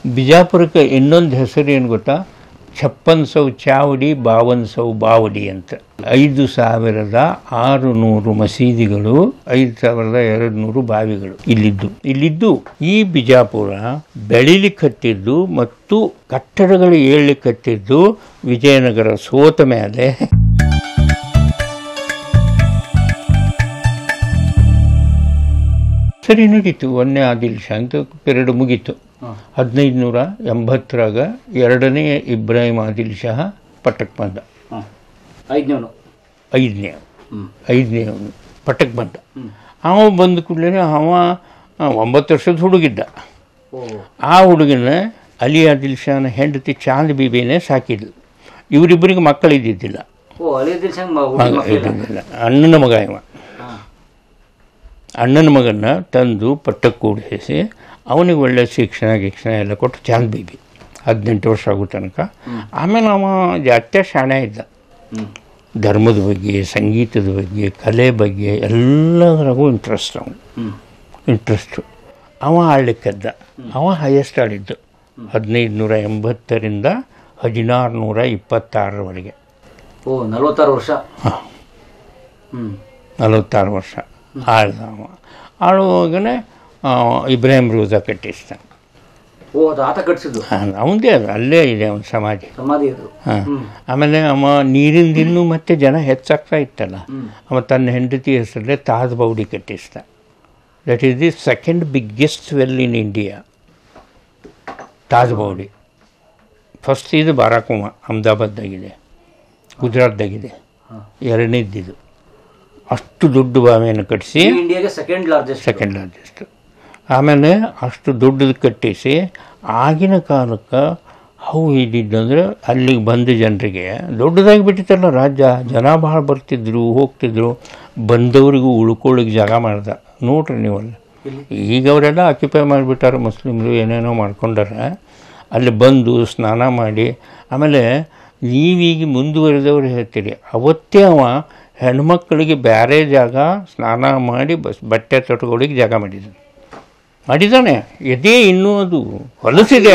ಬಿಜಾಪುರಕ್ಕೆ ಇನ್ನೊಂದು ಹೆಸರು ಏನು ಗೊತ್ತಾ? 5600 ಚಾವಡಿ 5200 ಬಾವಡಿ ಅಂತ. 5600 ಮಸೀದಿಗಳು, 5200 ಬಾವಿಗಳು ಇಲ್ಲಿದ್ದು ಈ ಬಿಜಾಪುರ ಬೆಳಿಲಿಕ್ಕತ್ತಿದ್ದು ಮತ್ತು ಕಟ್ಟಡಗಳು ಏಳಲಿಕ್ಕತ್ತಿದ್ದು ವಿಜಯನಗರ ಸೋತ ಮೇಲೆ ಸರಿ ನಡೀತು. 1ನೇ ಆದಿಲ್ ಶಾ ಅಂತ ಪೀರಿಯಡ್ ಮುಗೀತು. 1580ರಾಗ 2ನೇ ಇಬ್ರಾಹಿಂ ಆದಿಲ್ ಶಾ ಪಟ್ಟಕ್ಕೆ ಬಂದ. 5ನೇ ಪಟ್ಟಕ್ಕೆ ಬಂದ. ಅವ ಬಂದ ಕೂಡಲೇ ಅವ 9 ವರ್ಷದ ಹುಡುಗಿದ್ದ. ಆ ಹುಡುಗನ ಅಲಿ ಆದಿಲ್ ಶಾನ ಹೆಂಡತಿ ಚಾಂದ್ ಬೀಬಿನೇ ಸಾಕಿದ್ಲು. ಇವರಿಬ್ಬರಿಗೆ ಮಕ್ಕಳಿದ್ದಿದ್ದಿಲ್ಲ. ಅಣ್ಣನ ಮಗ ಇವ. ಅಣ್ಣನ ಮಗನ್ನ ತಂದು ಪಟ್ಟಕ್ಕೆ ಕೂಡಿಸಿ ಅವನಿಗೆ ಒಳ್ಳೆ ಶಿಕ್ಷಣ ಎಲ್ಲ ಕೊಟ್ಟು ಚಾಂದ್ ಬೀಬಿ 18 ವರ್ಷ ಆಗೋ ತನಕ. ಆಮೇಲೆ ಅವ ಜಾತ್ಯ ಶಾಣೆ ಇದ್ದ. ಧರ್ಮದ ಬಗ್ಗೆ, ಸಂಗೀತದ ಬಗ್ಗೆ, ಕಲೆ ಬಗ್ಗೆ ಎಲ್ಲದರಾಗೂ ಇಂಟ್ರೆಸ್ಟು. ಅವ ಆಳ್ಲಿಕ್ಕದ್ದ. ಅವ ಹೈಯೆಸ್ಟ್ ಆಡಿದ್ದು 1580ರಿಂದ 1626ರವರೆಗೆ. 46 ವರ್ಷ. ಹಾಂ, 46 ವರ್ಷ ಆಳ್ದ. ಆಳುವಾಗನೇ ಇಬ್ರಾಹಿಂ ರೋಜಾ ಕಟ್ಟಿಸ್ತಾನೆ. ಅವನದೇ ಅದು, ಅಲ್ಲೇ ಇದೆ ಅವನ ಸಮಾಧಿ. ಹಾಂ. ಆಮೇಲೆ ಅವ ನೀರಿಂದಿನ್ನೂ ಮತ್ತೆ ಜನ ಹೆಚ್ಚಾಗ್ತಾ ಇತ್ತಲ್ಲ, ಅವ ತನ್ನ ಹೆಂಡತಿ ಹೆಸರಲ್ಲೇ ತಾಜ್ ಬೌಡಿ ಕಟ್ಟಿಸ್ತ. That is the second biggest well in India, Taj Bawdi. First ಇದು ಬಾರಾಕುಮ ಅಹಮದಾಬಾದ್ದಾಗಿದೆ, ಗುಜರಾತ್ದಾಗಿದೆ. 2ನೇದಿದು. ಅಷ್ಟು ದೊಡ್ಡ ಬಾವಿಯನ್ನು ಕಟ್ಟಿಸಿ ಸೆಕೆಂಡ್ ಲಾರ್ಜೆಸ್ಟ್. ಆಮೇಲೆ ಅಷ್ಟು ದೊಡ್ಡದು ಕಟ್ಟಿಸಿ ಆಗಿನ ಕಾಲಕ್ಕೆ ಹೌ ಇದ್ದಿದ್ದಂದ್ರೆ ಅಲ್ಲಿಗೆ ಬಂದ ಜನರಿಗೆ ದೊಡ್ಡದಾಗಿ ಬಿಟ್ಟಿತ್ತಲ್ಲ ರಾಜ್ಯ. ಜನ ಭಾಳ ಬರ್ತಿದ್ರು ಹೋಗ್ತಿದ್ರು. ಬಂದವರಿಗೂ ಉಳ್ಕೊಳ್ಳಿಕ್ಕೆ ಜಾಗ ಮಾಡ್ದ. ನೋಡ್ರಿ ನೀವಲ್ಲ, ಈಗ ಅವರೆಲ್ಲ ಆಕ್ಯುಪೈ ಮಾಡಿಬಿಟ್ಟಾರೆ ಮುಸ್ಲಿಮ್ರು, ಏನೇನೋ ಮಾಡ್ಕೊಂಡಾರ. ಅಲ್ಲಿ ಬಂದು ಸ್ನಾನ ಮಾಡಿ, ಆಮೇಲೆ ನೀವೀಗ ಮುಂದುವರೆದವ್ರು ಹೇಳ್ತೀರಿ, ಅವತ್ತೇ ಅವ ಹೆಣ್ಮಕ್ಳಿಗೆ ಬೇರೆ ಜಾಗ ಸ್ನಾನ ಮಾಡಿ ಬಟ್ಟೆ ತೊಟ್ಕೊಳ್ಳಿಕ್ಕೆ ಜಾಗ ಮಾಡಿದ್ದಾನೆ. ಎದೇ ಇನ್ನೂ ಅದು ಹೊಲಸಿದೆ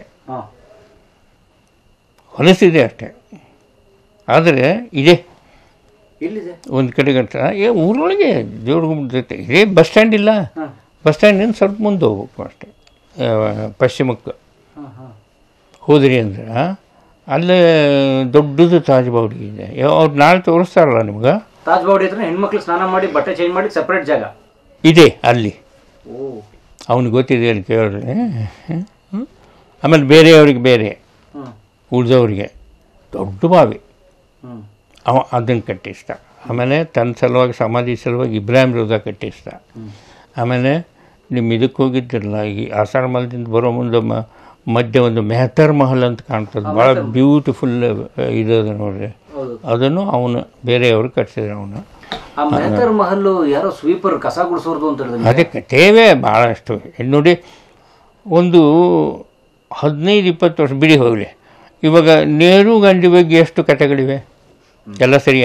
ಅಷ್ಟೇ. ಆದರೆ ಇದೆ ಒಂದು ಕಡೆ ಗಂಟ ಊರೊಳಗೆ ಜೋಡ್ಕೊಂಡ್ಬಿಡ್ತೈತೆ. ಇದೇ ಬಸ್ ಸ್ಟ್ಯಾಂಡ್ ಇಲ್ಲ, ಬಸ್ ಸ್ಟ್ಯಾಂಡಿಂದ ಸ್ವಲ್ಪ ಮುಂದೆ ಹೋಗ್ಬೇಕು ಅಷ್ಟೇ. ಪಶ್ಚಿಮಕ್ಕೆ ಹೋದ್ರಿ ಅಂದ್ರೆ ಅಲ್ಲೇ ದೊಡ್ಡದು ತಾಜ್ ಬೌಡಿ ಇದೆ. ಅವ್ರು ನಾಳೆ ತೋರಿಸ್ತಾರಲ್ಲ ನಿಮ್ಗೆ. ತಾಜ್ ಬೌಡಿ ಹತ್ರ ಹೆಣ್ಮಕ್ಳು ಸ್ನಾನ ಮಾಡಿ ಬಟ್ಟೆ ಚೇಂಜ್ ಮಾಡಿ ಸಪ್ರೇಟ್ ಜಾಗ ಇದೆ ಅಲ್ಲಿ. ಅವ್ನಿಗೆ ಗೊತ್ತಿದೆ ಅಲ್ಲಿ ಕೇಳಿದ್ರೆ. ಆಮೇಲೆ ಬೇರೆಯವ್ರಿಗೆ ಬೇರೆ, ಉಳಿದವ್ರಿಗೆ ದೊಡ್ಡ ಬಾವಿ. ಅವ ಅದನ್ನು ಕಟ್ಟಿಸ್ತ. ಆಮೇಲೆ ತನ್ನ ಸಲುವಾಗಿ, ಸಮಾಧಿ ಸಲುವಾಗಿ ಇಬ್ರಾಹಿಂ ರೋಜಾ ಕಟ್ಟಿಸ್ತ. ಆಮೇಲೆ ನಿಮ್ಮ ಇದಕ್ಕೆ ಹೋಗಿದ್ದಿರಲ್ಲ, ಈ ಆಸಾರ ಮಹಲ್ದಿಂದ ಬರೋ ಮುಂದೆ ಮಧ್ಯೆ ಒಂದು ಮೆಹತರ್ ಮಹಲ್ ಅಂತ ಕಾಣ್ತದೆ, ಭಾಳ ಬ್ಯೂಟಿಫುಲ್ ಇದದು ನೋಡ್ರಿ. ಅದನ್ನು ಅವನು ಬೇರೆಯವರು ಕಟ್ಟಿಸಿದ್ರು. ಅವನು ಮಹಲ್ಲು ಯಾರೋ ಸ್ವೀಪರ್ ಕಸ ಗುಡಿಸೋರ್ದು ಅಂತ ಅದಕ್ಕೆ ತೇವೆ ಭಾಳಷ್ಟು. ನೋಡಿ, ಒಂದು 15-20 ವರ್ಷ ಬಿಡಿ ಹೋಗಲಿ, ಇವಾಗ ನೆಹರು ಗಾಂಧಿ ಬಗ್ಗೆ ಎಷ್ಟು ಕಥೆಗಳಿವೆ ಎಲ್ಲ ಸರಿಯಾ?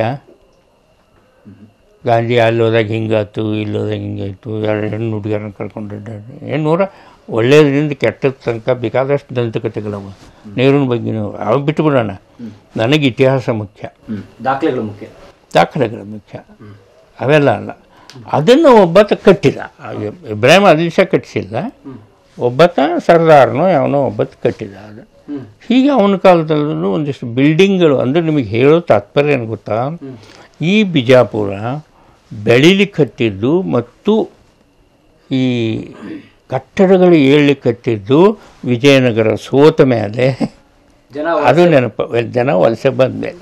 ಗಾಂಧಿ ಅಲ್ಲೋದಾಗ ಹಿಂಗಾಯ್ತು, ಇಲ್ಲೋದಾಗ ಹಿಂಗಾಯ್ತು, 2 ಹೆಣ್ಣು ಹುಡುಗಿಯರನ್ನು ಕರ್ಕೊಂಡಿದ್ದಾರೆ. ನೂರ ಒಳ್ಳೆಯದರಿಂದ ಕೆಟ್ಟದ ತನಕ ಬೇಕಾದಷ್ಟು ದಂತಕಥೆಗಳವ. ನೆಹರೂನ ಬಗ್ಗೆನೂ ಅವು ಬಿಟ್ಟುಬಿಡೋಣ. ನನಗೆ ಇತಿಹಾಸ ಮುಖ್ಯ, ದಾಖಲೆಗಳು ಮುಖ್ಯ, ಅವೆಲ್ಲ ಅಲ್ಲ. ಅದನ್ನು ಒಬ್ಬತ್ತ ಕಟ್ಟಿದ. ಇಬ್ರಾಹಿಂ ಆದಿಲ್ ಶಾ ಕಟ್ಟಿಸಿಲ್ಲ, ಒಬ್ಬತ್ತ ಸರ್ದಾರ್ನೋ ಯಾವನೋ ಒಬ್ಬತ್ತು ಕಟ್ಟಿದ. ಅದು ಹೀಗೆ ಅವನ ಕಾಲದಲ್ಲೂ ಒಂದಿಷ್ಟು ಬಿಲ್ಡಿಂಗ್ಗಳು. ಅಂದರೆ ನಿಮಗೆ ಹೇಳೋ ತಾತ್ಪರ್ಯ ಏನು ಗೊತ್ತಾ? ಈ ಬಿಜಾಪುರ ಬೆಳಿಲಿಕ್ಕತ್ತಿದ್ದು ಮತ್ತು ಈ ಕಟ್ಟಡಗಳು ಏಳಲಿಕ್ಕತ್ತಿದ್ದು ವಿಜಯನಗರ ಸೋತ ಮೇಲೆ, ಅದು ನೆನಪು. ಜನ ವಲಸೆ ಬಂದ ಮೇಲೆ.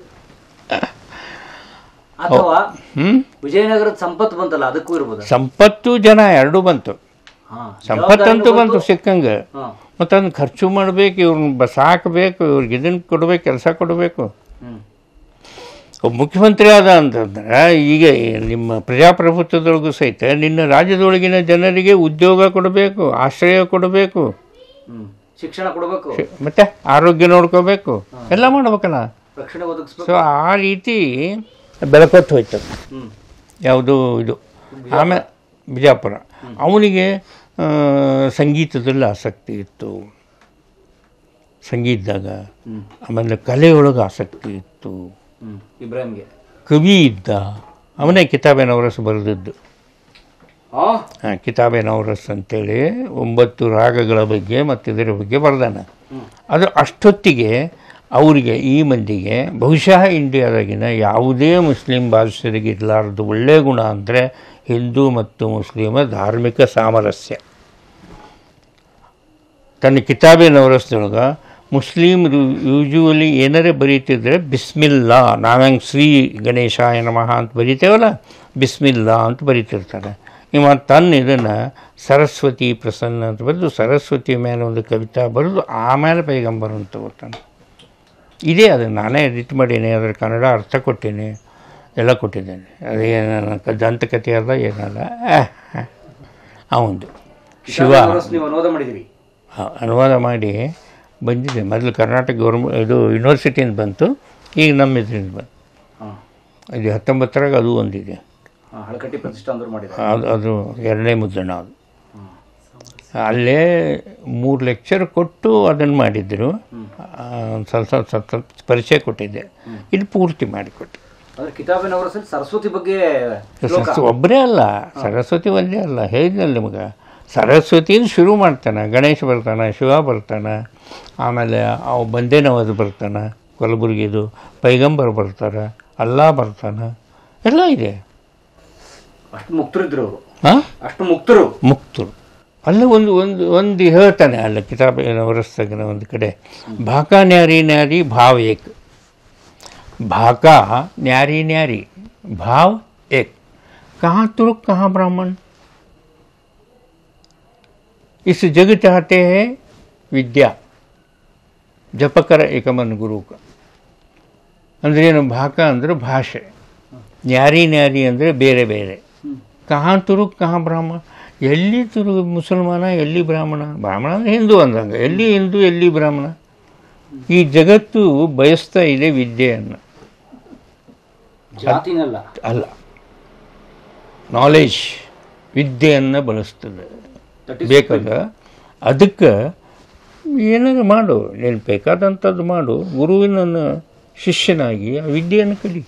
ವಿಜಯನಗರದ ಸಂಪತ್ತು ಬಂತಲ್ಲ, ಅದಕ್ಕೂ ಇರ್ಬೋದು. ಸಂಪತ್ತು ಜನ ಎರಡೂ ಬಂತು. ಸಂಪತ್ತಂತೂ ಬಂತು ಸಿಕ್ಕಂಗೆ. ಮತ್ತು ಅದನ್ನು ಖರ್ಚು ಮಾಡಬೇಕು, ಇವ್ರನ್ನ ಸಾಕಬೇಕು, ಇವ್ರಿಗೆ ಇದನ್ನು ಕೊಡಬೇಕು, ಕೆಲಸ ಕೊಡಬೇಕು. ಒಬ್ಬ ಮುಖ್ಯಮಂತ್ರಿ ಆದ ಅಂತಂದ್ರೆ ಈಗ ನಿಮ್ಮ ಪ್ರಜಾಪ್ರಭುತ್ವದೊಳಗೂ ಸಹಿತ ನಿನ್ನ ರಾಜ್ಯದೊಳಗಿನ ಜನರಿಗೆ ಉದ್ಯೋಗ ಕೊಡಬೇಕು, ಆಶ್ರಯ ಕೊಡಬೇಕು, ಶಿಕ್ಷಣ ಕೊಡಬೇಕು, ಮತ್ತು ಆರೋಗ್ಯ ನೋಡ್ಕೋಬೇಕು, ಎಲ್ಲ ಮಾಡ್ಬೇಕಲ್ಲ. ಸೊ ಆ ರೀತಿ ಬೆಳಕೊತ್ತು ಹೋಯ್ತದೆ. ಯಾವುದು ಇದು. ಆಮೇಲೆ ಬಿಜಾಪುರ ಅವನಿಗೆ ಸಂಗೀತದಲ್ಲಿ ಆಸಕ್ತಿ ಇತ್ತು, ಸಂಗೀತದಾಗ. ಆಮೇಲೆ ಕಲೆಯೊಳಗೆ ಆಸಕ್ತಿ ಇತ್ತು. ಇಬ್ರಾಹಿಂಗೆ ಕವಿ ಇದ್ದ. ಅವನೇ ಕಿತಾಬೆ ನವರಸ್ ಬರೆದದ್ದು. ಕಿತಾಬೆ ನವರಸ್ ಅಂತೇಳಿ 9 ರಾಗಗಳ ಬಗ್ಗೆ ಮತ್ತು ಇದರ ಬಗ್ಗೆ ಬರೆದಾನ. ಅದು ಅಷ್ಟೊತ್ತಿಗೆ ಅವರಿಗೆ, ಈ ಮಂದಿಗೆ ಬಹುಶಃ ಇಂಡಿಯಾದಾಗಿನ ಯಾವುದೇ ಮುಸ್ಲಿಂ ಬಾದಶರಿಗೆ ಇರಲಾರ್ದು ಒಳ್ಳೆಯ ಗುಣ ಅಂದರೆ ಹಿಂದೂ ಮತ್ತು ಮುಸ್ಲಿಮ ಧಾರ್ಮಿಕ ಸಾಮರಸ್ಯ. ತನ್ನ ಕಿತಾಬೆ ನವರಸ್ದೊಳಗೆ ಮುಸ್ಲಿಮರು ಯೂಶುವಲಿ ಏನಾರೇ ಬರೀತಿದ್ರೆ ಬಿಸ್ಮಿಲ್ಲಾ, ನಾವಂಗೆ ಶ್ರೀ ಗಣೇಶಾಯ ನಮಃ ಅಂತ ಬರೀತೇವಲ್ಲ, ಬಿಸ್ಮಿಲ್ಲಾ ಅಂತ ಬರೀತಿರ್ತಾರೆ. ಇವ ತನ್ನ ಇದನ್ನು ಸರಸ್ವತಿ ಪ್ರಸನ್ನ ಅಂತ ಬರೆದು ಸರಸ್ವತಿ ಮೇಲೆ ಒಂದು ಕವಿತಾ ಬರೆದು ಆಮೇಲೆ ಪೈಗಂಬರ್ ಅಂತ ತಗೋತಾನೆ. ಇದೇ ಅದನ್ನು ನಾನೇ ಎಡಿಟ್ ಮಾಡೀನಿ, ಅದರ ಕನ್ನಡ ಅರ್ಥ ಕೊಟ್ಟೀನಿ, ಎಲ್ಲ ಕೊಟ್ಟಿದ್ದೇನೆ. ಅದೇನ ದಂತಕಥೆ ಅಲ್ಲ ಏನಲ್ಲ. ಅವಂದು ಶಿವ ಅನುವಾದ ಮಾಡಿ ಬಂದಿದೆ. ಮೊದಲು ಕರ್ನಾಟಕ ಇದು ಯೂನಿವರ್ಸಿಟಿಯಿಂದ ಬಂತು, ಈಗ ನಮ್ಮ ಇದರಿಂದ ಬಂತು. ಇದು 19 ಅದು ಒಂದಿದೆ. ಅದು 2ನೇ ಮುದ್ರಣ. ಅದು ಅಲ್ಲೇ 3 ಲೆಕ್ಚರ್ ಕೊಟ್ಟು ಅದನ್ನು ಮಾಡಿದ್ರು. ಸ್ವಲ್ಪ ಪರಿಚಯ ಕೊಟ್ಟಿದ್ದೆ, ಇದು ಪೂರ್ತಿ ಮಾಡಿಕೊಟ್ಟೆ. ಸರಸ್ವತಿ ಬಗ್ಗೆ ಒಬ್ಬರೇ ಅಲ್ಲ, ಸರಸ್ವತಿ ಒಂದೇ ಅಲ್ಲ. ಹೇಳಿದ್ನಲ್ಲ ನಿಮಗೆ, ಸರಸ್ವತಿಯಿಂದ ಶುರು ಮಾಡ್ತಾನೆ. ಗಣೇಶ ಬರ್ತಾನೆ, ಶಿವ ಬರ್ತಾನೆ, ಆಮೇಲೆ ಅವು ಬಂದೇನವದು ಬರ್ತಾನೆ, ಕಲಬುರ್ಗಿದು ಪೈಗಂಬರ್ ಬರ್ತಾರೆ, ಅಲ್ಲಾ ಬರ್ತಾನೆ, ಎಲ್ಲ ಇದೆ. ಅಷ್ಟು ಮುಕ್ತರಿದ್ರು ಅವರು. ಅಷ್ಟು ಮುಕ್ತರು ಅಲ್ಲ ಒಂದು ಹೇಳ್ತಾನೆ ಅಲ್ಲ ಕಿತಾಬ ವರಸ್ತಾಗಿನ ಒಂದು ಕಡೆ, ಭಾಕ ನ್ಯಾರಿ ನ್ಯಾರಿ ಭಾವ್ ಏಕ್, ಭಾಕ ನ್ಯಾರಿ ನ್ಯಾರಿ ಭಾವ್ ಏಕ್, ಕहाँ तुर्क कहाँ ब्राह्मण, इस जग चाहते हैं विद्या ಜಪಕರ ಏಕಮನ್ ಗುರುಕ. ಅಂದರೆ ಏನು? ಭಾಕ ಅಂದರೆ ಭಾಷೆ, ನ್ಯಾರಿ ನ್ಯಾರಿ ಅಂದರೆ ಬೇರೆ ಬೇರೆ, ಕहाँ ತುರುಕ್ ಕहाँ ಬ್ರಾಹ್ಮಣ, ಎಲ್ಲಿ ಮುಸಲ್ಮಾನ ಎಲ್ಲಿ ಬ್ರಾಹ್ಮಣ, ಬ್ರಾಹ್ಮಣ ಅಂದರೆ ಹಿಂದೂ ಅಂದಂಗೆ, ಎಲ್ಲಿ ಹಿಂದೂ ಎಲ್ಲಿ ಬ್ರಾಹ್ಮಣ. ಈ ಜಗತ್ತು ಬಯಸ್ತಾ ಇದೆ ವಿದ್ಯೆಯನ್ನು, ಅಲ್ಲ ನಾಲೆಜ್, ವಿದ್ಯೆಯನ್ನು ಬಳಸ್ತದೆ. ಬೇಕಾದ ಅದಕ್ಕೆ ಏನಾದ್ರು ಮಾಡು, ನೀನು ಬೇಕಾದಂಥದ್ದು ಮಾಡು, ಗುರುವಿನ ಶಿಷ್ಯನಾಗಿ ಆ ವಿದ್ಯೆಯನ್ನು ಕಲಿ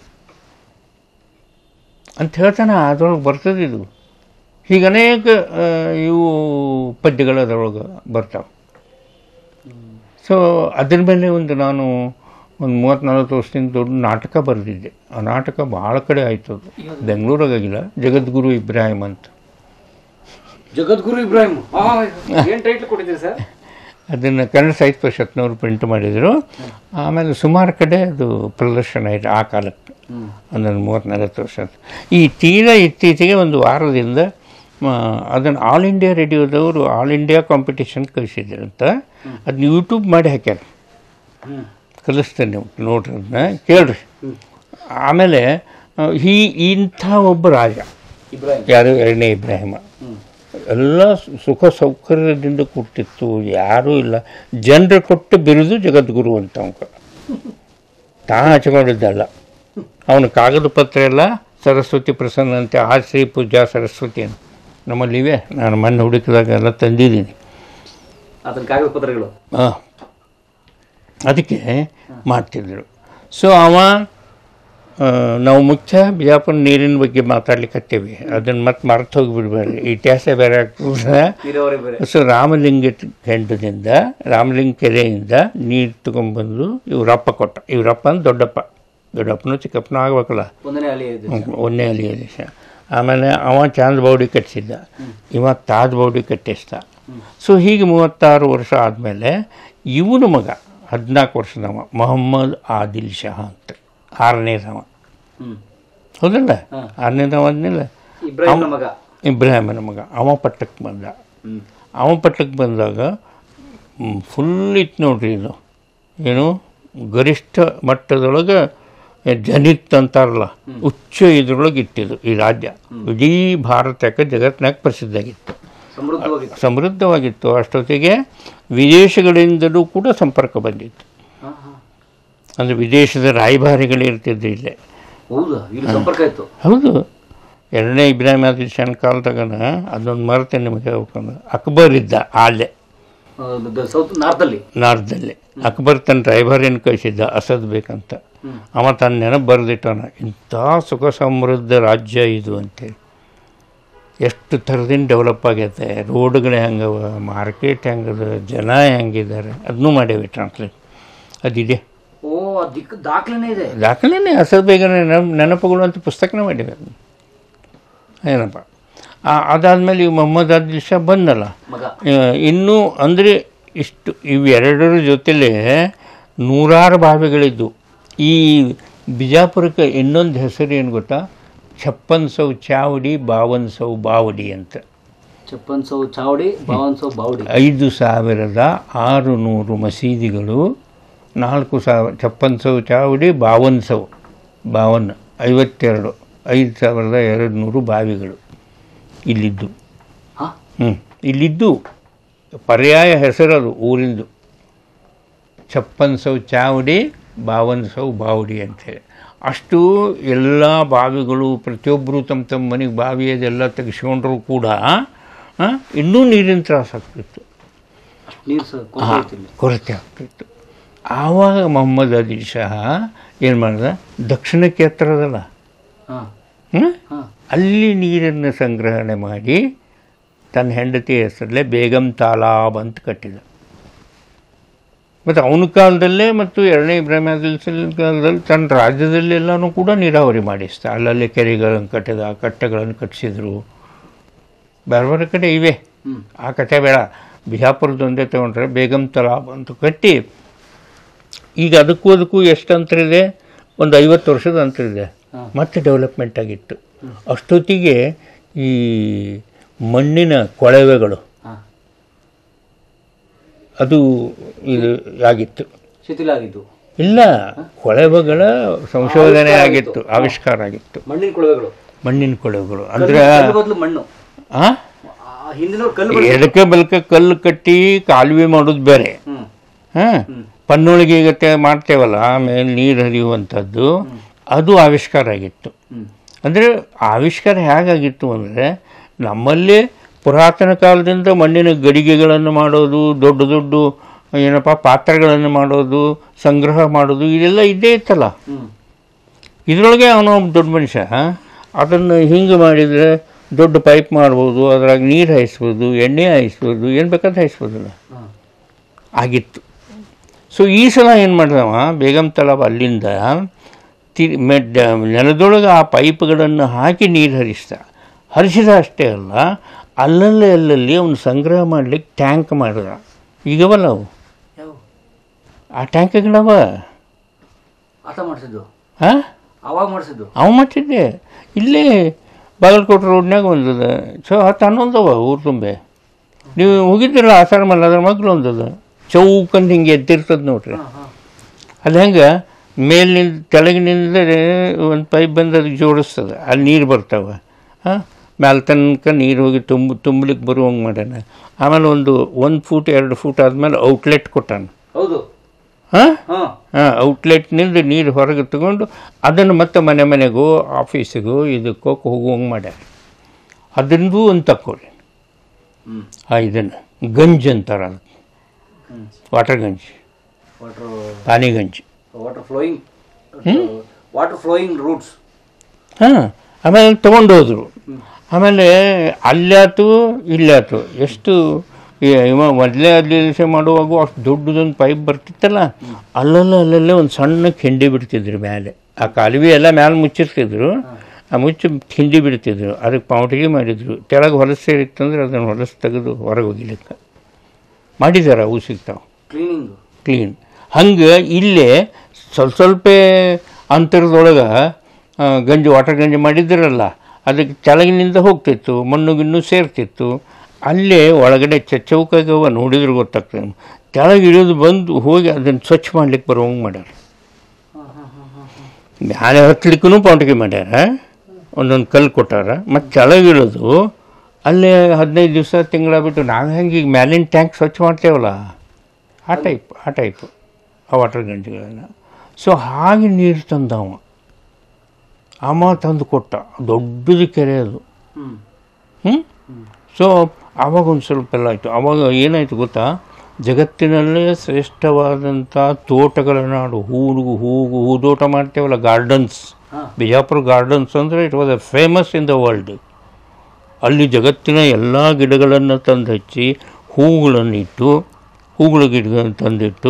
ಅಂತ ಹೇಳ್ತಾನೆ. ಅದರೊಳಗೆ ಬರ್ತದೆ ಇದು. ಹೀಗೆ ಅನೇಕ ಇವು ಪದ್ಯಗಳು ಅದರೊಳಗೆ ಬರ್ತಾವೆ. ಸೊ ಅದ್ರ ಮೇಲೆ ನಾನು ಒಂದು 30-40 ವರ್ಷದಿಂದ ದೊಡ್ಡ ನಾಟಕ ಬರೆದಿದ್ದೆ. ಆ ನಾಟಕ ಭಾಳ ಕಡೆ ಆಯಿತು. ಅದು ಬೆಂಗಳೂರಾಗಿಲ್ಲ, ಜಗದ್ಗುರು ಇಬ್ರಾಹಿಂ ಅಂತ. ಜಗದ್ಗುರು ಇಬ್ರಾಹಿಂ ಏನು ಟೈಟ್ಲ್ ಕೊಟ್ಟಿದ್ದೀರಿ ಸರ್? ಅದನ್ನು ಕನ್ನಡ ಸಾಹಿತ್ಯ ಪರಿಷತ್ನವರು ಪ್ರಿಂಟ್ ಮಾಡಿದರು. ಆಮೇಲೆ ಸುಮಾರು ಕಡೆ ಅದು ಪ್ರದರ್ಶನ ಆಯಿತು ಆ ಕಾಲಕ್ಕೆ, ಅದನ್ನು 30-40 ವರ್ಷ. ಈ ತೀರಾ ಇತ್ತೀಚೆಗೆ ಒಂದು ವಾರದಿಂದ ಅದನ್ನು ಆಲ್ ಇಂಡಿಯಾ ರೇಡಿಯೋದವರು ಆಲ್ ಇಂಡಿಯಾ ಕಾಂಪಿಟೇಷನ್ ಕಳಿಸಿದ್ರಂತ. ಅದನ್ನ ಯೂಟ್ಯೂಬ್ ಮಾಡಿ ಹಾಕ್ಯಾರ. ಕಲಿಸ್ತೇನೆ, ನೀವು ನೋಡ್ರಿ, ಅದನ್ನ ಕೇಳ್ರಿ. ಆಮೇಲೆ ಇಂಥ ಒಬ್ಬ ರಾಜ ಯಾರು, 2ನೇ ಇಬ್ರಾಹಿಮ, ಎಲ್ಲ ಸುಖ ಸೌಕರ್ಯದಿಂದ ಕೊಟ್ಟಿತ್ತು, ಯಾರೂ ಇಲ್ಲ. ಜನರು ಕೊಟ್ಟು ಬಿರುದು ಜಗದ್ಗುರು ಅಂತ. ಅವನ ತಾ ಹಚ್ಕೊಂಡಿದ್ದಲ್ಲ, ಅವನ ಕಾಗದ ಪತ್ರ ಎಲ್ಲ ಸರಸ್ವತಿ ಪ್ರಸನ್ನ ಅಂತೆ, ಶ್ರೀ ಪೂಜಾ ಸರಸ್ವತಿ ಅಂತ ನಮ್ಮಲ್ಲಿವೆ. ನಾನು ಮೊನ್ನೆ ಹುಡುಕಿದಾಗ ಎಲ್ಲ ತಂದಿದ್ದೀನಿ ಅದನ್ನ ಕಾಗದ ಪತ್ರಗಳು. ಅದಕ್ಕೆ ಮಾಡ್ತಿದ್ರು. ಸೊ ನಾವು ಮುಖ್ಯ ಬಿಜಾಪುರ ನೀರಿನ ಬಗ್ಗೆ ಮಾತಾಡ್ಲಿಕ್ಕತ್ತೀವಿ, ಅದನ್ನು ಮತ್ತೆ ಮರೆತು ಹೋಗಿಬಿಡ್ಬೇಡ್ರಿ, ಇತಿಹಾಸ ಬೇರೆ ಆಗ್ತದೆ. ಸೊ ರಾಮಲಿಂಗ ಕೆರೆಯಿಂದ ನೀರು ತೊಗೊಂಡ್ಬಂದು ಇವರಪ್ಪ ಕೊಟ್ಟ. ಇವರಪ್ಪ ಅಂದ್ರೆ ದೊಡ್ಡಪ್ಪನೂ ಚಿಕ್ಕಪ್ಪನೂ ಆಗ್ಬೇಕಲ್ಲ, ಒಂದೇ ಅಲಿ ದೇಶ. ಆಮೇಲೆ ಅವ ಚಾಂದ್ ಬೌಡಿ ಕಟ್ಟಿಸಿದ್ದ, ಇವ ತಾಜ್ ಬೌಡಿ ಕಟ್ಟಿಸ್ದ. ಸೊ ಹೀಗೆ 36 ವರ್ಷ ಆದಮೇಲೆ ಇವನು ಮಗ 14 ವರ್ಷದವ ಮೊಹಮ್ಮದ್ ಆದಿಲ್ ಶಾ ಅಂತ, 6ನೇದವ. ಹೌದಲ್ಲ, 6ನೇದವ ಆದ್ಮೇಲೆ ಇಬ್ರಾಹಿಮನ ಮಗ. ಅವ ಪಟ್ಟಕ್ಕೆ ಬಂದಾಗ ಫುಲ್ ಇತ್ತು ನೋಡ್ರಿ. ಇದು ಏನು ಗರಿಷ್ಠ ಮಟ್ಟದೊಳಗೆ ಜನಿತ್ ಅಂತಾರಲ್ಲ, ಉಚ್ಚ ಇದ್ರೊಳಗೆ ಇಟ್ಟಿದ್ದು ಈ ರಾಜ್ಯ. ಇಡೀ ಭಾರತಕ್ಕೆ ಜಗತ್ತಿನಾಗ ಪ್ರಸಿದ್ಧ ಆಗಿತ್ತು, ಸಮೃದ್ಧವಾಗಿತ್ತು. ಅಷ್ಟೊತ್ತಿಗೆ ವಿದೇಶಗಳಿಂದಲೂ ಕೂಡ ಸಂಪರ್ಕ ಬಂದಿತ್ತು. ಅಂದರೆ ವಿದೇಶದ ರಾಯಭಾರಿಗಳು ಇರ್ತಿದ್ರು ಇಲ್ಲೇ. ಹೌದು. 2ನೇ ಇಬ್ರಾಹಿಂ ಆದಿಲ್ ಶಾನ್ ಕಾಲದಾಗನ ಅದೊಂದು ಮರೆತೆ ನಿಮಗೆ ಹೇಳ್ಬೇಕಂದ್ರೆ, ಅಕ್ಬರ್ ಇದ್ದ ಅಲ್ಲೇ. ಸೌತ್ ನಾರ್ದಲ್ಲಿ ಅಕ್ಬರ್ ತನ್ನ ಡ್ರೈವರೇನು ಕಳಿಸಿದ್ದ ಅಸದ್ ಬೇಕಂತ. ಅವ ತನ್ನ ನೆನಪು ಬರೆದಿಟ್ಟವನ, ಇಂಥ ಸುಖ ಸಮೃದ್ಧ ರಾಜ್ಯ ಇದು ಅಂತೇಳಿ. ಎಷ್ಟು ಥರದಿಂದ ಡೆವಲಪ್ ಆಗೈತೆ, ರೋಡ್ಗಳು ಹೆಂಗವ, ಮಾರ್ಕೆಟ್ ಹೆಂಗದ, ಜನ ಹೆಂಗಿದ್ದಾರೆ, ಅದನ್ನೂ ಮಾಡೇವಿ ಟ್ರಾನ್ಸ್ಲೇಟ್. ಅದಿದೆ, ದಾಖಲೆನೇ ಅಸದ್ ಬೇಗ ನೆನಪುಗಳು ಅಂತ ಪುಸ್ತಕನೇ ಮಾಡೇವಿ. ಅದು ಏನಪ್ಪ, ಅದಾದಮೇಲೆ ಈ ಮೊಹಮ್ಮದ್ ಆದಿಲ್ ಶಾ ಬಂದಲ್ಲ, ಇನ್ನೂ ಅಂದರೆ ಇಷ್ಟು ಇವೆರಡರ ಜೊತೆಲೇ 100 ಬಾವಿಗಳಿದ್ದು. ಈ ಬಿಜಾಪುರಕ್ಕೆ ಇನ್ನೊಂದು ಹೆಸರು ಏನು ಗೊತ್ತಾ, 5600 ಚಾವಡಿ 5200 ಬಾವಡಿ ಅಂತ. 5600 ಚಾವಡಿ 5200 ಬಾವಡಿ. 5600 ಮಸೀದಿಗಳು, 5600 ಚಾವಡಿ 5200 52 5200 ಬಾವಿಗಳು ಇಲ್ಲಿದ್ದು. ಇಲ್ಲಿದ್ದು ಪರ್ಯಾಯ ಹೆಸರದು ಊರಿಂದು, 5600 ಚಾವಡಿ 5200 ಬಾವಡಿ ಅಂಥೇಳಿ. ಅಷ್ಟು ಎಲ್ಲ ಬಾವಿಗಳು, ಪ್ರತಿಯೊಬ್ಬರು ತಮ್ಮ ಮನೆಗೆ ಬಾವಿ ಅದೆಲ್ಲ ತೆಗೆಸ್ಕೊಂಡ್ರೂ ಕೂಡ ಇನ್ನೂ ನೀರಿನ ತ್ರಾಸ ಆಗ್ತಿತ್ತು, ಕೊರತೆ ಆಗ್ತಿತ್ತು. ಆವಾಗ ಮೊಹಮ್ಮದ್ ಆದಿಲ್ ಶಾ ಏನು ಮಾಡಿದ, ದಕ್ಷಿಣಕ್ಕೆ ಹತ್ರ ಅದಲ್ಲ, ಅಲ್ಲಿ ನೀರನ್ನು ಸಂಗ್ರಹಣೆ ಮಾಡಿ ತನ್ನ ಹೆಂಡತಿ ಹೆಸರಲ್ಲೇ ಬೇಗಂ ತಾಲಾಬ್ ಅಂತ ಕಟ್ಟಿದ. ಮತ್ತು ಅವನ ಕಾಲದಲ್ಲೇ ಮತ್ತು ಎರಡನೇ ಇಬ್ರಾಹಿಂ ಆದಿಲ್ ಕಾಲದಲ್ಲಿ ತನ್ನ ರಾಜ್ಯದಲ್ಲೆಲ್ಲನೂ ಕೂಡ ನೀರಾವರಿ ಮಾಡಿಸ್ತಾ, ಅಲ್ಲಲ್ಲಿ ಕೆರೆಗಳನ್ನು ಕಟ್ಟಿದ, ಕಟ್ಟೆಗಳನ್ನು ಕಟ್ಟಿಸಿದ್ರು. ಬೇರೆ ಬೇರೆ ಕಡೆ ಇವೆ, ಆ ಕಥೆ ಬೇಡ, ಬಿಜಾಪುರದೊಂದೇ ತೊಗೊಂಡ್ರೆ ಬೇಗಂ ತಾಲಾಬ್ ಅಂತ ಕಟ್ಟಿ. ಈಗ ಅದಕ್ಕೂ ಎಷ್ಟು ಅಂತರ ಇದೆ, ಒಂದು 50 ವರ್ಷದ ಅಂತರ ಇದೆ. ಮತ್ತೆ ಡೆವಲಪ್ಮೆಂಟ್ ಆಗಿತ್ತು. ಅಷ್ಟೊತ್ತಿಗೆ ಈ ಮಣ್ಣಿನ ಕೊಳವೆಗಳು ಅದು ಇದು ಆಗಿತ್ತು, ಶಿಥಿಲ ಆಗಿತ್ತು. ಇಲ್ಲ, ಕೊಳವೆಗಳ ಸಂಶೋಧನೆ ಆಗಿತ್ತು, ಆವಿಷ್ಕಾರ ಆಗಿತ್ತು. ಮಣ್ಣಿನ ಕೊಳವೆಗಳು ಅಂದರೆ ಎಡಕ್ಕೆ ಬಲಕ್ಕೆ ಕಲ್ಲು ಕಟ್ಟಿ ಕಾಲುವೆ ಮಾಡೋದು ಬೇರೆ. ಪನ್ನೊಳಗೆ ಗತ್ತೆ ಮಾಡ್ತೇವಲ್ಲ, ಆಮೇಲೆ ನೀರು ಹರಿಯುವಂಥದ್ದು, ಅದು ಆವಿಷ್ಕಾರ ಆಗಿತ್ತು. ಅಂದರೆ ಆವಿಷ್ಕಾರ ಹೇಗಾಗಿತ್ತು ಅಂದರೆ, ನಮ್ಮಲ್ಲಿ ಪುರಾತನ ಕಾಲದಿಂದ ಮಣ್ಣಿನ ಗಡಿಗೆಗಳನ್ನು ಮಾಡೋದು, ದೊಡ್ಡ ದೊಡ್ಡ ಏನಪ್ಪ ಪಾತ್ರೆಗಳನ್ನು ಮಾಡೋದು, ಸಂಗ್ರಹ ಮಾಡೋದು, ಇದೆಲ್ಲ ಇದ್ದೇ ಇತ್ತಲ್ಲ. ಇದರೊಳಗೆ ಅವನು ದೊಡ್ಡ ಮನುಷ್ಯ ಅದನ್ನು ಹಿಂಗೆ ಮಾಡಿದರೆ ದೊಡ್ಡ ಪೈಪ್ ಮಾಡ್ಬೋದು, ಅದ್ರಾಗ ನೀರು ಹಾಯಿಸ್ಬೋದು, ಎಣ್ಣೆ ಹಾಯಿಸ್ಬೋದು, ಏನು ಬೇಕಾದ್ರೆ ಹಾಯಿಸ್ಬೋದಲ್ಲ, ಆಗಿತ್ತು. ಸೊ ಈ ಸಲ ಏನು ಮಾಡಿದವ, ಬೇಗಂ ತಾಲಾಬ್ ಅಲ್ಲಿಂದ ನೆಲದೊಳಗೆ ಆ ಪೈಪ್ಗಳನ್ನು ಹಾಕಿ ನೀರು ಹರಿಸಿದ ಅಷ್ಟೇ ಅಲ್ಲ, ಅಲ್ಲಲ್ಲಿ ಅವನು ಸಂಗ್ರಹ ಮಾಡಲಿಕ್ಕೆ ಟ್ಯಾಂಕ್ ಮಾಡಿದ. ಈಗವಲ್ಲ ಅವು, ಆ ಟ್ಯಾಂಕ್ಗಳವ ಅವ ಮಾಡಿಸಿದ್ದೆ. ಇಲ್ಲೇ ಬಾಗಲಕೋಟೆ ರೋಡ್ನಾಗ ಒಂದದ, ಸೊ 10-11 ಊರು ತುಂಬೆ. ನೀವು ಹೋಗಿದ್ದಿರಲ್ಲ ಆಸಾರ ಮಲ್ಲ, ಅದ್ರ ಮಗ್ಳು ಒಂದದ ಚೌಕಂದು ಹಿಂಗೆ ಎದ್ದಿರ್ತದೆ ನೋಡ್ರಿ. ಅದು ಹೆಂಗೆ ಮೇಲಿನಿಂದ ಕೆಳಗಿನಿಂದ ಒಂದು ಪೈಪ್ ಬಂದು ಅದಕ್ಕೆ ಜೋಡಿಸ್ತದೆ, ಅಲ್ಲಿ ನೀರು ಬರ್ತಾವೆ. ಮ್ಯಾಲೆ ತನಕ ನೀರು ಹೋಗಿ ತುಂಬಲಿಕ್ಕೆ ಬರುವಂಗೆ ಮಾಡ್ಯಾನ. ಆಮೇಲೆ 1 ಫೂಟ್ 2 ಫೂಟ್ ಆದಮೇಲೆ ಔಟ್ಲೆಟ್ ಕೊಟ್ಟಾನ. ಔಟ್ಲೆಟ್ನಿಂದ ನೀರು ಹೊರಗೆ ತಗೊಂಡು ಅದನ್ನು ಮತ್ತೆ ಮನೆಗೂ ಆಫೀಸಿಗೂ ಇದಕ್ಕೋ ಹೋಗುವಂಗೆ ಮಾಡ್ಯಾರ. ಅದನ್ನೂ ಒಂದು ತಕ್ಕೊಳ್ಳಿ, ಇದನ್ನು ಗಂಜ್ ಅಂತಾರೆ, ಅದು ವಾಟರ್ ಗಂಜ್, ಪಾನಿ ಗಂಜ್, ವಾಟರ್ ರೂಟ್ಸ್. ಆಮೇಲೆ ತೊಗೊಂಡು ಹೋದರು. ಆಮೇಲೆ ಅಲ್ಲಾತು ಇಲ್ಲಾತು, ಎಷ್ಟು ಮೊದಲೇ ಅದ್ಲಿಸೆ ಮಾಡುವಾಗ ಅಷ್ಟು ದೊಡ್ಡದೊಂದು ಪೈಪ್ ಬರ್ತಿತ್ತಲ್ಲ, ಅಲ್ಲಲ್ಲೇ ಒಂದು ಸಣ್ಣ ಕಿಂಡಿ ಬಿಡ್ತಿದ್ರು ಮೇಲೆ. ಆ ಕಾಲುವೆ ಎಲ್ಲ ಮ್ಯಾಲೆ ಮುಚ್ಚಿರ್ತಿದ್ರು, ಆ ಮುಚ್ಚಿ ಕಿಂಡಿ ಬಿಡ್ತಿದ್ರು, ಅದಕ್ಕೆ ಪೌಟಿಗೆ ಮಾಡಿದ್ರು. ಕೆಳಗೆ ಹೊಲಸು ಸೇರಿತ್ತಂದ್ರೆ ಅದನ್ನು ಹೊಲಸು ತೆಗೆದು ಹೊರಗೆ ಹೋಗಿಲಿಕ್ಕೆ ಮಾಡಿದ್ದಾರೆ. ಅವು ಸಿಗ್ತಾವೆ ಕ್ಲೀನ್. ಹಂಗೆ ಇಲ್ಲೇ ಸ್ವಲ್ಪ ಅಂತರದೊಳಗೆ ವಾಟರ್ ಗಂಜಿ ಮಾಡಿದ್ರಲ್ಲ, ಅದಕ್ಕೆ ಕೆಳಗಿನಿಂದ ಹೋಗ್ತಿತ್ತು, ಮಣ್ಣು ಗಿಣ್ಣು ಸೇರ್ತಿತ್ತು. ಅಲ್ಲೇ ಒಳಗಡೆ ಚೌಕಾಗವ ನೋಡಿದ್ರೆ ಗೊತ್ತಾಗ್ತದೆ. ಕೆಳಗೆ ಇಳಿದು ಬಂದು ಹೋಗಿ ಅದನ್ನು ಸ್ವಚ್ಛ ಮಾಡ್ಲಿಕ್ಕೆ ಬರುವಂಗೆ ಮಾಡ್ಯಾರ. ಮ್ಯಾಲೆ ಹತ್ತಲಿಕ್ಕೂ ಪೌಂಟಿಗೆ ಮಾಡ್ಯಾರ, ಒಂದೊಂದು ಕಲ್ಲು ಕೊಟ್ಟಾರ. ಮತ್ತು ಕೆಳಗಿಳಿದು ಅಲ್ಲೇ 15 ದಿವಸ ತಿಂಗಳ ಬಿಟ್ಟು ನಾವು ಹೆಂಗೆ ಈಗ ಮ್ಯಾಲಿನ ಟ್ಯಾಂಕ್ ಸ್ವಚ್ಛ ಮಾಡ್ತೇವಲ್ಲ, ಆ ಟೈಪು ಆ ವಾಟರ್ ಗಂಜಿಗಳನ್ನು. ಸೊ ಹಾಗೆ ನೀರು ತಂದವ, ತಂದು ಕೊಟ್ಟ. ದೊಡ್ಡದು ಕೆರೆ ಅದು. ಸೊ ಆವಾಗ ಒಂದು ಸ್ವಲ್ಪ ಎಲ್ಲ ಆಯಿತು. ಆವಾಗ ಏನಾಯಿತು ಗೊತ್ತಾ, ಜಗತ್ತಿನಲ್ಲೇ ಶ್ರೇಷ್ಠವಾದಂಥ ತೋಟಗಳ ನಾಡು. ಹೂದೋಟ ಮಾಡ್ತೇವಲ್ಲ, ಗಾರ್ಡನ್ಸ್, ಬಿಜಾಪುರ ಗಾರ್ಡನ್ಸ್ ಅಂದರೆ it was a famous in the world. ಅಲ್ಲಿ ಜಗತ್ತಿನ ಎಲ್ಲ ಗಿಡಗಳನ್ನು ತಂದು ಹಚ್ಚಿ ಹೂಗಳ ಗಿಡಗಳನ್ನು ತಂದಿಟ್ಟು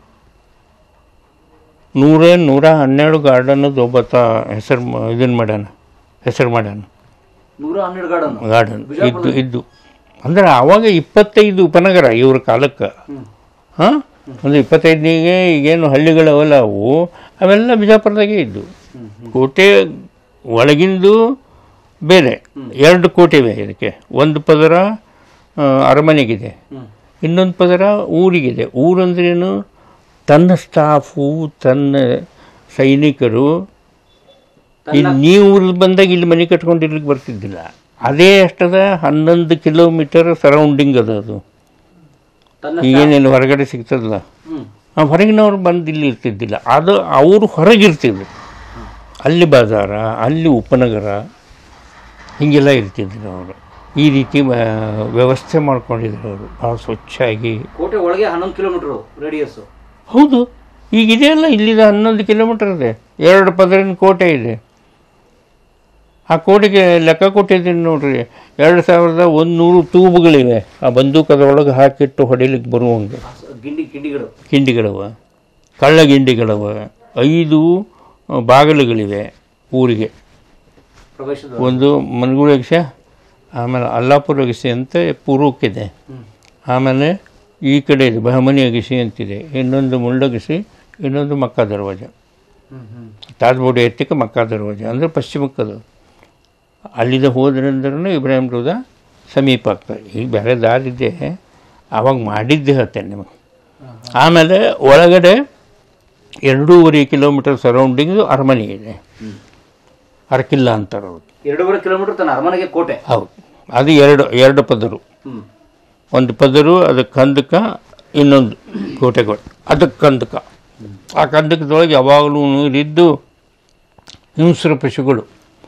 112 ಗಾರ್ಡನ್ನದು ಒಬ್ಬತ್ತ ಹೆಸರು ಮಾಡ್ಯಾನ 112 ಗಾರ್ಡನ್ ಇದ್ದು ಅಂದ್ರೆ ಆವಾಗ 25 ಉಪನಗರ ಇವ್ರ ಕಾಲಕ್ಕೆ. ಒಂದು 25ನಿಗೆ ಈಗೇನು ಹಳ್ಳಿಗಳವಲ್ಲ ಅವೆಲ್ಲ ಬಿಜಾಪುರದಾಗೆ ಇದ್ದು. ಕೋಟೆ ಒಳಗಿಂದು ಬೇರೆ 2 ಕೋಟೆ ಇವೆ ಇದಕ್ಕೆ. ಒಂದು ಪದರ ಅರಮನೆಗಿದೆ, ಇನ್ನೊಂದು ಪದರ ಊರಿಗಿದೆ. ಊರಂದ್ರೇನು, ತನ್ನ ಸ್ಟಾಫು, ತನ್ನ ಸೈನಿಕರು. ನೀವು ಬಂದಾಗ ಇಲ್ಲಿ ಮನೆ ಕಟ್ಕೊಂಡಿರ್ಲಿಕ್ಕೆ ಬರ್ತಿದ್ದಿಲ್ಲ. ಅದೇ ಎಷ್ಟದ 11 ಕಿಲೋಮೀಟರ್ ಸರೌಂಡಿಂಗ್ ಅದು. ಈಗೇನೇನು ಹೊರಗಡೆ ಸಿಗ್ತದಲ್ಲ, ಹೊರಗಿನವ್ರು ಬಂದು ಇಲ್ಲಿ ಇರ್ತಿದ್ದಿಲ್ಲ. ಅದು ಅವರು ಹೊರಗಿರ್ತಿದ್ರು. ಅಲ್ಲಿ ಬಾಜಾರ, ಅಲ್ಲಿ ಉಪನಗರ, ಹೀಗೆಲ್ಲ ಇರ್ತಿದ್ರು ಅವರು. ಈ ರೀತಿ ವ್ಯವಸ್ಥೆ ಮಾಡ್ಕೊಂಡಿದ್ರು ಅವರು ಭಾಳ ಸ್ವಚ್ಛಾಗಿ. ಕೋಟೆ ಒಳಗೆ 11 ಕಿಲೋಮೀಟರ್ ರೇಡಿಯಸ್. ಹೌದು, ಈಗಿದೆಯಲ್ಲ, ಇಲ್ಲಿಂದ 11 ಕಿಲೋಮೀಟರ್ ಇದೆ. 2 ಪದರಿನ ಕೋಟೆ ಇದೆ. ಆ ಕೋಟೆಗೆ ಲೆಕ್ಕ ಕೊಟ್ಟಿದ್ದೀನಿ ನೋಡ್ರಿ, 2100 ತೂಬುಗಳಿವೆ. ಆ ಬಂದೂಕದೊಳಗೆ ಹಾಕಿಟ್ಟು ಹೊಡಿಲಿಕ್ಕೆ ಬರುವಂಗೆ ಗಿಂಡಿಗಳವ, ಕಳ್ಳ ಗಿಂಡಿಗಳವ. 5 ಬಾಗಿಲುಗಳಿವೆ ಊರಿಗೆ. ಒಂದು ಮನಗುಳಗಿಸಿ, ಆಮೇಲೆ ಅಲ್ಲಾಪುರ ಅಗಸಿ ಅಂತ ಪೂರ್ವಕ್ಕಿದೆ. ಆಮೇಲೆ ಈ ಕಡೆ ಇದೆ ಬಹಮನಿ ಅಗಸಿ ಅಂತಿದೆ. ಇನ್ನೊಂದು ಮುಳ್ಳಗಿಸಿ, ಇನ್ನೊಂದು ಮಕ್ಕಾ ದರ್ವಾಜ. ತಾಜ್ಬೋಡಿ ಎತ್ತಿಕ ಮಕ್ಕಾ ದರ್ವಾಜ ಅಂದರೆ ಪಶ್ಚಿಮಕ್ಕದು. ಅಲ್ಲಿಂದ ಹೋದ್ರಂದ್ರೂ ಇಬ್ರಾಹಿಂ ರೋದ ಸಮೀಪ ಆಗ್ತದೆ. ಈಗ ಬೇರೆ ದಾರಿದ್ದೆ, ಆವಾಗ ಮಾಡಿದ್ದೆ ಹೇಳ್ತೇನೆ ನಿಮಗೆ. ಆಮೇಲೆ ಒಳಗಡೆ 2.5 ಕಿಲೋಮೀಟರ್ ಸರೌಂಡಿಂಗು ಅರಮನೆ ಇದೆ. ಅರಕಿಲ್ಲ ಅಂತಾರೆ ಅವರು. 2.5 ಕಿಲೋಮೀಟರ್ ತನ್ನ ಅರಮನೆಗೆ ಕೋಟೆ. ಹೌದು, ಅದು ಎರಡು ಪದರು. ಒಂದು ಪದರು ಅದಕ್ಕೆ ಕಂದಕ, ಇನ್ನೊಂದು ಕೋಟೆಗಳು ಅದಕ್ಕೆ ಕಂದಕ. ಆ ಕಂದಕದೊಳಗೆ ಯಾವಾಗಲೂ ನೀರಿದ್ದು ಹಿಂಸ್ರ ಪಶುಗಳು,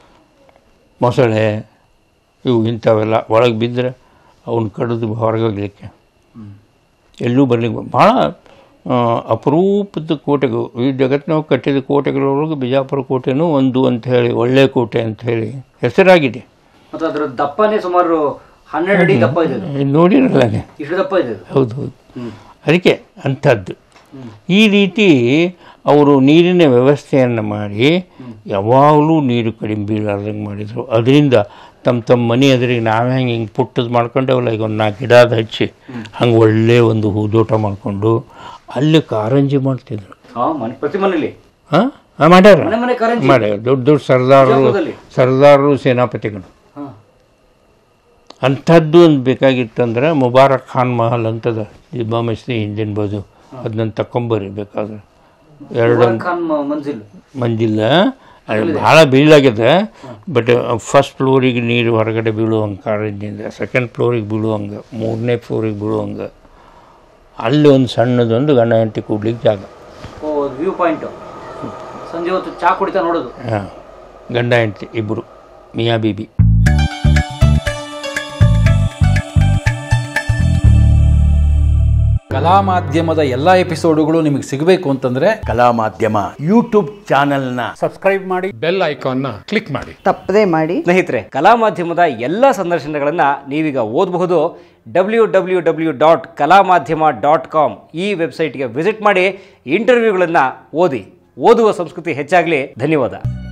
ಮೊಸಳೆ, ಇವು ಇಂಥವೆಲ್ಲ ಒಳಗೆ ಬಿದ್ದರೆ ಅವನ್ನ ಕಡಿದು ಹೊರಗೋಗ್ಲಿಕ್ಕೆ, ಎಲ್ಲೂ ಬರಲಿಕ್ಕೆ. ಭಾಳ ಅಪರೂಪದ ಕೋಟೆಗಳು. ಈ ಜಗತ್ತಿನಾಗ ಕಟ್ಟಿದ ಕೋಟೆಗಳೊಳಗೆ ಬಿಜಾಪುರ ಕೋಟೆನೂ ಒಂದು ಅಂತ ಹೇಳಿ, ಒಳ್ಳೆ ಕೋಟೆ ಅಂತ ಹೇಳಿ ಹೆಸರಾಗಿದೆ. ಮತ್ತು ಅದರ ದಪ್ಪನೇ ಸುಮಾರು 12 ಅಡಿ ದಪ್ಪ ಇದೆ. ನೋಡಿರಲ್ಲ, ಇಷ್ಟು ದಪ್ಪ ಇದೆ. ಹೌದು ಹೌದು. ಅದಕ್ಕೆ ಅಂಥದ್ದು. ಈ ರೀತಿ ಅವರು ನೀರಿನ ವ್ಯವಸ್ಥೆಯನ್ನು ಮಾಡಿ ಯಾವಾಗಲೂ ನೀರು ಕಡಿಮೆ ಬೀಳಾರ್ದಂಗೆ ಮಾಡಿದರು. ಅದರಿಂದ ತಮ್ಮ ಮನೆ ಎದುರಿಗೆ ನಾವೇ ಹಿಂಗೆ ಪುಟ್ಟದ್ದು ಮಾಡ್ಕೊಂಡೇವಲ್ಲ, ಈಗ ಒಂದು 4 ಗಿಡ ಹಚ್ಚಿ ಹಂಗೆ ಒಳ್ಳೆ ಒಂದು ಹೂದೋಟ ಮಾಡಿಕೊಂಡು ಅಲ್ಲಿ ಕಾರಂಜಿ ಮಾಡ್ತಿದ್ರು. ಪ್ರತಿ ಮನೇಲಿ ಮಾಡ್ಯಾರ. ದೊಡ್ಡ ದೊಡ್ಡ ಸರ್ದಾರರು ಸೇನಾಪತಿಗಳು. ಅಂಥದ್ದು ಒಂದು ಬೇಕಾಗಿತ್ತಂದ್ರೆ ಮುಬಾರಕ್ ಖಾನ್ ಮಹಲ್ ಅಂತದ ಜಿಬ್ಬಾ ಮಸ್ತಿ ಹಿಂದಿನ ಬಾಜು, ಅದನ್ನ ತಕೊಂಬರಿ ಬೇಕಾದ್ರೆ. 2 ಮಂಜಿಲ್ಲ, ಭಾಳ ಬೀಳಾಗಿದೆ. ಬಟ್ ಫಸ್ಟ್ ಫ್ಲೋರಿಗೆ ನೀರು ಹೊರಗಡೆ ಬೀಳುವಂಗೆ ಕಾರಂಜಿಯಿಂದ, 2nd ಫ್ಲೋರಿಗೆ ಬೀಳುವಂಗೆ, 3ನೇ ಫ್ಲೋರಿಗೆ ಬೀಳುವಂಗೆ. ಅಲ್ಲಿ ಒಂದು ಸಣ್ಣದೊಂದು ಗಂಡ ಹೆಂಡತಿ ಕೂಡ್ಲಿಕ್ಕೆ ಜಾಗ. View point. ಸಂಜೆ ಹೊತ್ತು ಚಾ ಕುಡಿತಾ ನೋಡೋದು. ಗಂಡ ಹೆಂಡತಿ ಇಬ್ಬರು, ಮಿಯಾ ಬೀಬಿ. ಕಲಾ ಮಾಧ್ಯಮದ ಎಲ್ಲ ಎಪಿಸೋಡುಗಳು ನಿಮಗೆ ಸಿಗಬೇಕು ಅಂತಂದ್ರೆ ಕಲಾ ಮಾಧ್ಯಮ ಯೂಟ್ಯೂಬ್ ಚಾನೆಲ್ನ ಸಬ್ಸ್ಕ್ರೈಬ್ ಮಾಡಿ, ಬೆಲ್ ಐಕಾನ್ನ ಕ್ಲಿಕ್ ಮಾಡಿ, ತಪ್ಪದೇ ಮಾಡಿ. ಸ್ನೇಹಿತರೆ, ಕಲಾ ಮಾಧ್ಯಮದ ಎಲ್ಲ ಸಂದರ್ಶನಗಳನ್ನು ನೀವೀಗ ಓದಬಹುದು. www.kalamadhyama.com ಈ ವೆಬ್ಸೈಟ್ಗೆ ವಿಸಿಟ್ ಮಾಡಿ ಇಂಟರ್ವ್ಯೂಗಳನ್ನು ಓದಿ. ಓದುವ ಸಂಸ್ಕೃತಿ ಹೆಚ್ಚಾಗಲಿ. ಧನ್ಯವಾದ.